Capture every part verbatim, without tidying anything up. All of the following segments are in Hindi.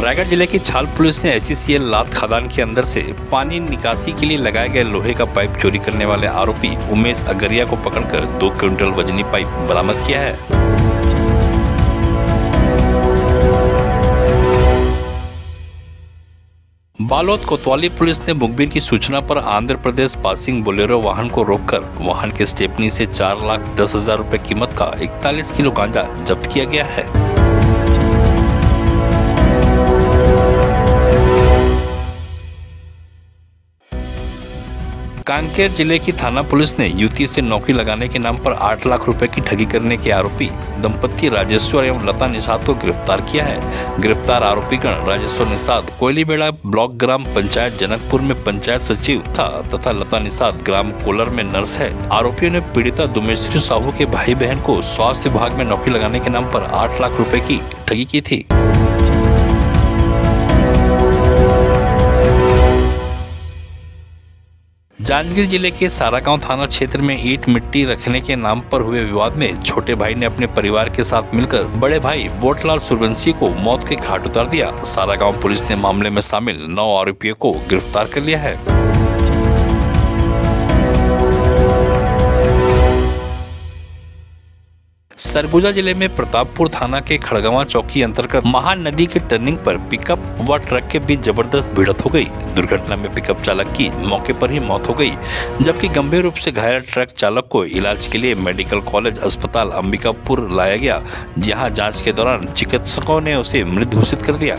रायगढ़ जिले की छाल पुलिस ने एससीसीएल लात खदान के अंदर से पानी निकासी के लिए लगाए गए लोहे का पाइप चोरी करने वाले आरोपी उमेश अगरिया को पकड़कर दो क्विंटल वजनी पाइप बरामद किया है। बालोद कोतवाली पुलिस ने मुखबिर की सूचना पर आंध्र प्रदेश पासिंग बोलेरो वाहन को रोककर वाहन के स्टेपनी से चार लाख दस हजार रुपए कीमत का इकतालीस किलो गांजा जब्त किया गया है। कांकेर जिले की थाना पुलिस ने युवती से नौकरी लगाने के नाम पर आठ लाख रुपए की ठगी करने के आरोपी दंपति राजेश्वर एवं लता निषाद को गिरफ्तार किया है। गिरफ्तार आरोपीगण राजेश्वर निषाद कोयलीबेड़ा ब्लॉक ग्राम पंचायत जनकपुर में पंचायत सचिव था तथा लता निषाद ग्राम कोलर में नर्स है। आरोपियों ने पीड़िता दुमेश्वरी साहू के भाई बहन को स्वास्थ्य विभाग में नौकरी लगाने के नाम पर आठ लाख रुपए की ठगी की थी। जांजगीर जिले के सारागांव थाना क्षेत्र में ईंट मिट्टी रखने के नाम पर हुए विवाद में छोटे भाई ने अपने परिवार के साथ मिलकर बड़े भाई बोटलाल सूर्यवंशी को मौत के घाट उतार दिया। सारागांव पुलिस ने मामले में शामिल नौ आरोपियों को गिरफ्तार कर लिया है। सरगुजा जिले में प्रतापपुर थाना के खड़गवां चौकी अंतर्गत महानदी के टर्निंग पर पिकअप व ट्रक के बीच जबरदस्त भिड़ंत हो गई। दुर्घटना में पिकअप चालक की मौके पर ही मौत हो गई, जबकि गंभीर रूप से घायल ट्रक चालक को इलाज के लिए मेडिकल कॉलेज अस्पताल अंबिकापुर लाया गया, जहां जांच के दौरान चिकित्सकों ने उसे मृत घोषित कर दिया।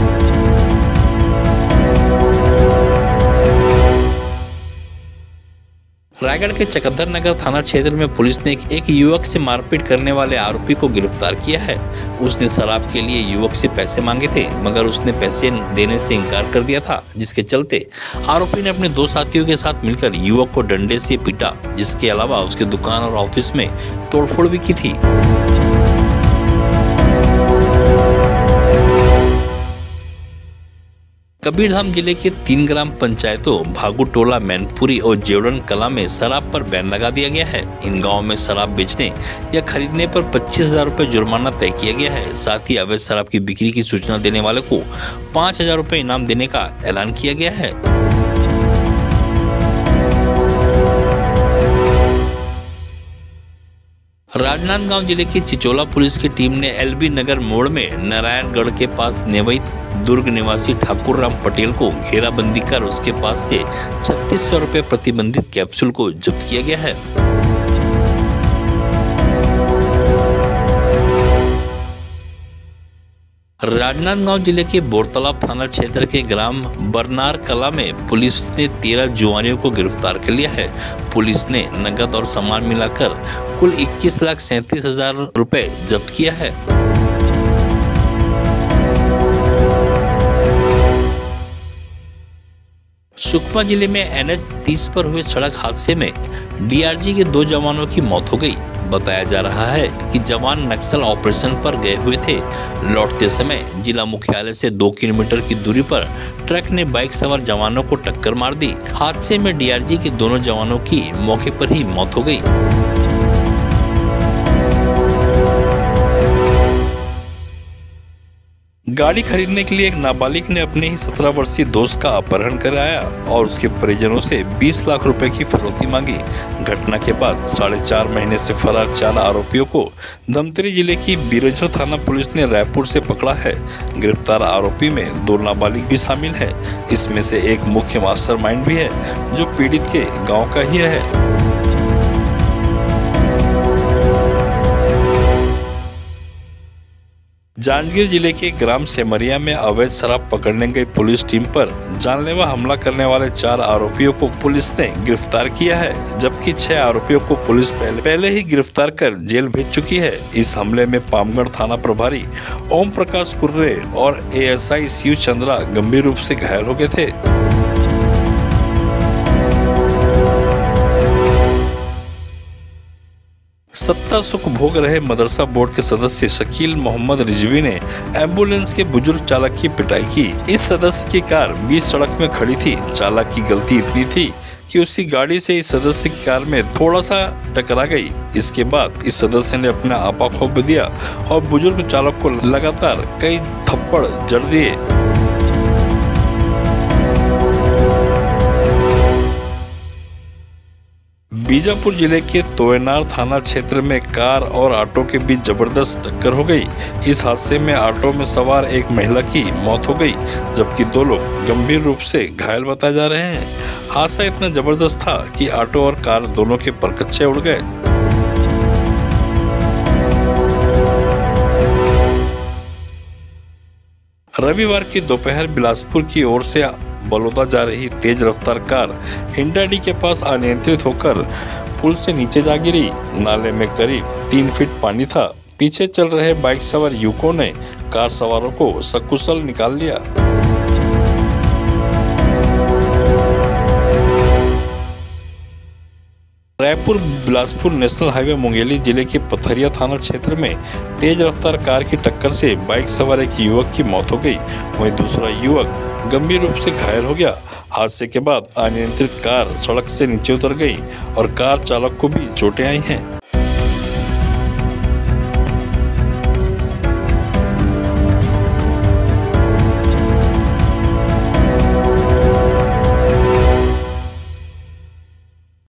रायगढ़ के चकंदर नगर थाना क्षेत्र में पुलिस ने एक युवक से मारपीट करने वाले आरोपी को गिरफ्तार किया है। उसने शराब के लिए युवक से पैसे मांगे थे, मगर उसने पैसे देने से इनकार कर दिया था, जिसके चलते आरोपी ने अपने दो साथियों के साथ मिलकर युवक को डंडे से पीटा, जिसके अलावा उसके दुकान और ऑफिस में तोड़फोड़ भी की थी। कबीरधाम जिले के तीन ग्राम पंचायतों भागुटोला, मैनपुरी और जेवड़न कला में शराब पर बैन लगा दिया गया है। इन गांवों में शराब बेचने या खरीदने पर पच्चीस हजार रुपए जुर्माना तय किया गया है। साथ ही अवैध शराब की बिक्री की सूचना देने वाले को पाँच हजार रुपए इनाम देने का ऐलान किया गया है। राजनांदगांव जिले की चिचोला पुलिस की टीम ने एलबी नगर मोड़ में नारायणगढ़ के पास नेवैत दुर्ग निवासी ठाकुर राम पटेल को घेराबंदी कर उसके पास से छत्तीस सौ रुपए प्रतिबंधित कैप्सूल को जब्त किया गया है। राजनांदगांव जिले के बोरतालाब थाना क्षेत्र के ग्राम बरनार कला में पुलिस ने तेरह जुआरियों को गिरफ्तार कर लिया है। पुलिस ने नकद और सामान मिलाकर कुल इक्कीस लाख सैंतीस हजार रुपए जब्त किया है। सुकमा जिले में एन एच तीस पर हुए सड़क हादसे में डीआरजी के दो जवानों की मौत हो गई। बताया जा रहा है कि जवान नक्सल ऑपरेशन पर गए हुए थे। लौटते समय जिला मुख्यालय से दो किलोमीटर की दूरी पर ट्रक ने बाइक सवार जवानों को टक्कर मार दी। हादसे में डीआरजी के दोनों जवानों की मौके पर ही मौत हो गई। गाड़ी खरीदने के लिए एक नाबालिग ने अपने ही सत्रह वर्षीय दोस्त का अपहरण कराया और उसके परिजनों से बीस लाख रुपए की फिरौती मांगी। घटना के बाद साढ़े चार महीने से फरार चार आरोपियों को धमतरी जिले की बिरजर थाना पुलिस ने रायपुर से पकड़ा है। गिरफ्तार आरोपी में दो नाबालिग भी शामिल है। इसमें से एक मुख्य मास्टरमाइंड भी है, जो पीड़ित के गाँव का ही है। जांजगीर जिले के ग्राम सेमरिया में अवैध शराब पकड़ने गई पुलिस टीम पर जानलेवा हमला करने वाले चार आरोपियों को पुलिस ने गिरफ्तार किया है, जबकि छह आरोपियों को पुलिस पहले पहले ही गिरफ्तार कर जेल भेज चुकी है। इस हमले में पामगढ़ थाना प्रभारी ओम प्रकाश कुर्रे और एएसआई शिव चंद्रा गंभीर रूप से घायल हो गए थे। सत्ता सुख भोग रहे मदरसा बोर्ड के सदस्य शकील मोहम्मद रिजवी ने एम्बुलेंस के बुजुर्ग चालक की पिटाई की। इस सदस्य की कार बीच सड़क में खड़ी थी। चालक की गलती इतनी थी कि उसकी गाड़ी से इस सदस्य की कार में थोड़ा सा टकरा गई। इसके बाद इस सदस्य ने अपना आपा खो दिया और बुजुर्ग चालक को लगातार कई थप्पड़ जड़ दिए। बीजापुर जिले के तोयनार थाना क्षेत्र में कार और ऑटो के बीच जबरदस्त टक्कर हो गई। इस हादसे में ऑटो में सवार एक महिला की मौत हो गई, जबकि दो लोग गंभीर रूप से घायल बताए जा रहे हैं। हादसा इतना जबरदस्त था कि ऑटो और कार दोनों के परकच्चे उड़ गए। रविवार की दोपहर बिलासपुर की ओर से बलौदा जा रही तेज रफ्तार कार हिंडाडी के पास अनियंत्रित होकर पुल से नीचे जा गिरी। नाले में करीब तीन फीट पानी था। पीछे चल रहे बाइक सवार युवकों ने कार सवारों को सकुशल निकाल लिया। रायपुर बिलासपुर नेशनल हाईवे मुंगेली जिले के पथरिया थाना क्षेत्र में तेज रफ्तार कार की टक्कर से बाइक सवार एक युवक की मौत हो गई, वहीं दूसरा युवक गंभीर रूप से घायल हो गया। हादसे के बाद अनियंत्रित कार सड़क से नीचे उतर गई और कार चालक को भी चोटें आई हैं।